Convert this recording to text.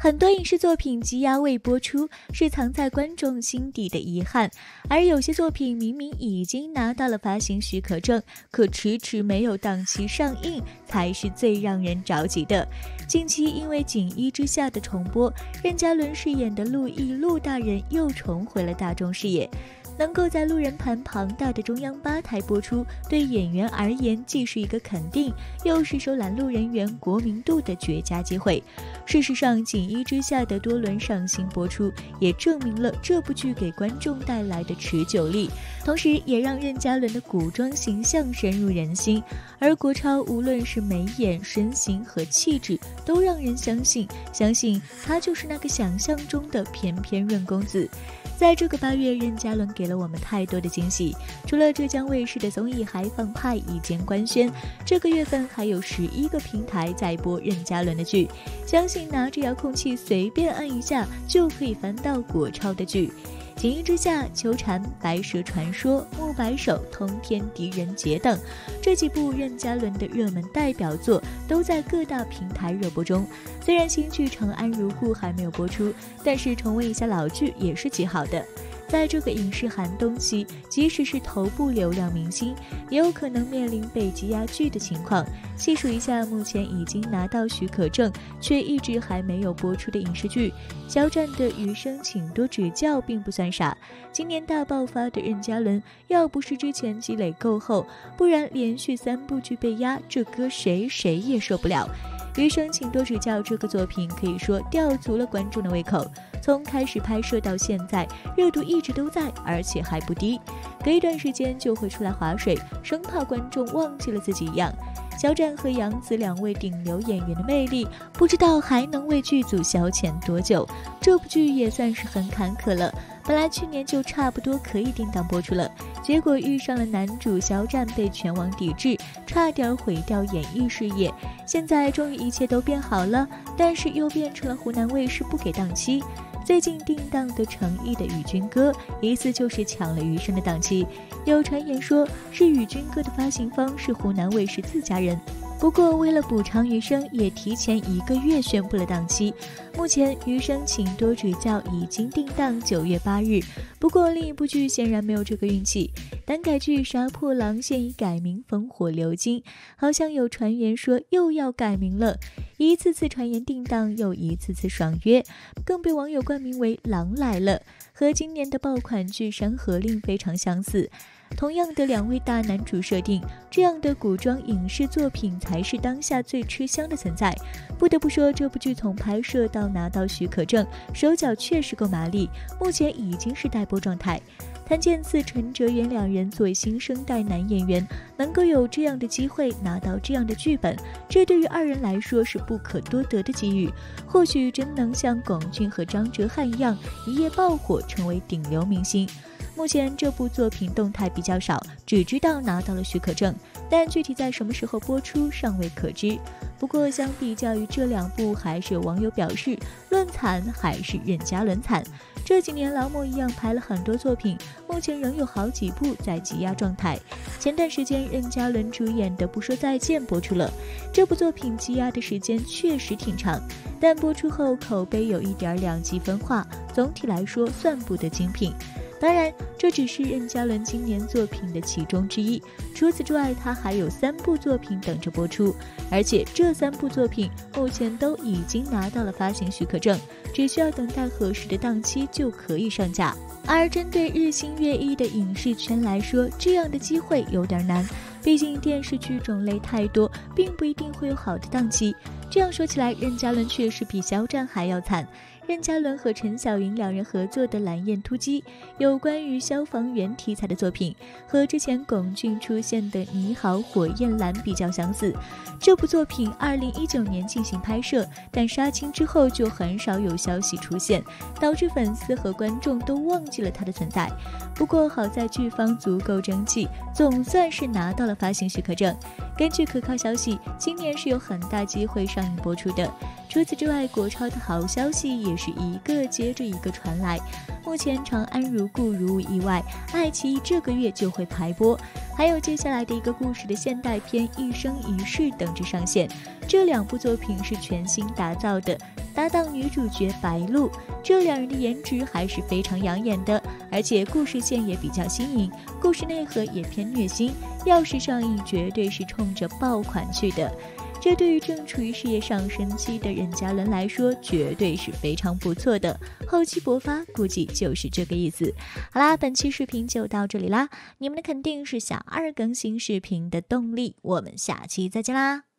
很多影视作品积压未播出，是藏在观众心底的遗憾，而有些作品明明已经拿到了发行许可证，可迟迟没有档期上映，才是最让人着急的。近期因为《锦衣之下》的重播，任嘉伦饰演的陆毅陆大人又重回了大众视野。能够在路人盘庞大的中央8台播出，对演员而言既是一个肯定，又是收揽路人缘国民度的绝佳机会。事实上，《锦衣之下》的多轮上新播出，也证明了这部剧给观众带来的持久力，同时也让任嘉伦的古装形象深入人心。而国超无论是眉眼、身形和气质，都让人相信他就是那个想象中的翩翩润公子。在这个8月，任嘉伦给了我们太多的惊喜，除了浙江卫视的综艺《海防派》已经官宣，这个月份还有11个平台在播任嘉伦的剧，相信拿着遥控器随便按一下就可以翻到国超的剧。《锦衣之下》、《秋蝉》、《白蛇传说》、《木白手》、《通天狄仁杰》等这几部任嘉伦的热门代表作都在各大平台热播中。虽然新剧《长安如故》还没有播出，但是重温一下老剧也是极好的。在这个影视寒冬期，即使是头部流量明星，也有可能面临被积压剧的情况。细数一下目前已经拿到许可证却一直还没有播出的影视剧，肖战的《余生请多指教》并不算傻。今年大爆发的任嘉伦，要不是之前积累够厚，不然连续3部剧被压，这搁谁也受不了。余生请多指教这个作品可以说吊足了观众的胃口，从开始拍摄到现在，热度一直都在，而且还不低，隔一段时间就会出来划水，生怕观众忘记了自己一样。肖战和杨紫2位顶流演员的魅力，不知道还能为剧组消遣多久。这部剧也算是很坎坷了，本来去年就差不多可以定档播出了，结果遇上了男主肖战被全网抵制，差点毁掉演艺事业。现在终于一切都变好了，但是又变成了湖南卫视不给档期。最近定档的成毅的《与君歌》疑似就是抢了余生的档期，有传言说是《与君歌》的发行方是湖南卫视自家人，不过为了补偿余生，也提前1个月宣布了档期。目前余生请多指教已经定档9月8日，不过另一部剧显然没有这个运气，单改剧《杀破狼》现已改名烽火流金，好像有传言说又要改名了，一次次传言定档，又一次次爽约，更被网友冠名为狼来了，和今年的爆款剧《山河令》非常相似。同样的2位大男主设定，这样的古装影视作品才是当下最吃香的存在。不得不说，这部剧从拍摄到拿到许可证，手脚确实够麻利，目前已经是待播状态。谭健次、陈哲远2人作为新生代男演员，能够有这样的机会拿到这样的剧本，这对于2人来说是不可多得的机遇。或许真能像龚俊和张哲瀚一样，一夜爆火，成为顶流明星。目前这部作品动态比较少，只知道拿到了许可证，但具体在什么时候播出尚未可知。不过相比较于这2部，还是有网友表示，论惨还是任嘉伦惨。这几年劳模一样拍了很多作品，目前仍有好几部在积压状态。前段时间任嘉伦主演的《不说再见》播出了，这部作品积压的时间确实挺长，但播出后口碑有一点2极分化，总体来说算不得精品。当然，这只是任嘉伦今年作品的其中之一，除此之外，他还有3部作品等着播出，而且这3部作品目前都已经拿到了发行许可证，只需要等待合适的档期就可以上架。而针对日新月异的影视圈来说，这样的机会有点难，毕竟电视剧种类太多，并不一定会有好的档期。这样说起来，任嘉伦确实比肖战还要惨。任嘉伦和陈晓云2人合作的《蓝焰突击》，有关于消防员题材的作品，和之前龚俊出现的《你好，火焰蓝》比较相似。这部作品2019年进行拍摄，但杀青之后就很少有消息出现，导致粉丝和观众都忘记了它的存在。不过好在剧方足够争气，总算是拿到了发行许可证。根据可靠消息，今年是有很大机会上映播出的。除此之外，国超的好消息也是一个接着一个传来。目前《长安如故》如无意外，爱奇艺这个月就会排播。 还有接下来的一个故事的现代片《一生一世》等着上线。这2部作品是全新打造的，搭档女主角白鹿，这2人的颜值还是非常养眼的，而且故事线也比较新颖，故事内核也偏虐心，要是上映绝对是冲着爆款去的。这对于正处于事业上升期的任嘉伦来说，绝对是非常不错的。厚积薄发，估计就是这个意思。好啦，本期视频就到这里啦，你们的肯定是小2更新视频的动力，我们下期再见啦。